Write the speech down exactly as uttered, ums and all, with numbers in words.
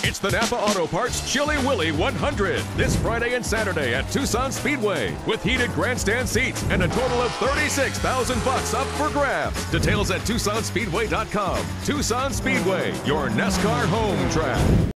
It's the Napa Auto Parts Chilly Willy one hundred this Friday and Saturday at Tucson Speedway with heated grandstand seats and a total of thirty-six thousand bucks up for grabs. Details at Tucson Speedway dot com. Tucson Speedway, your NASCAR home track.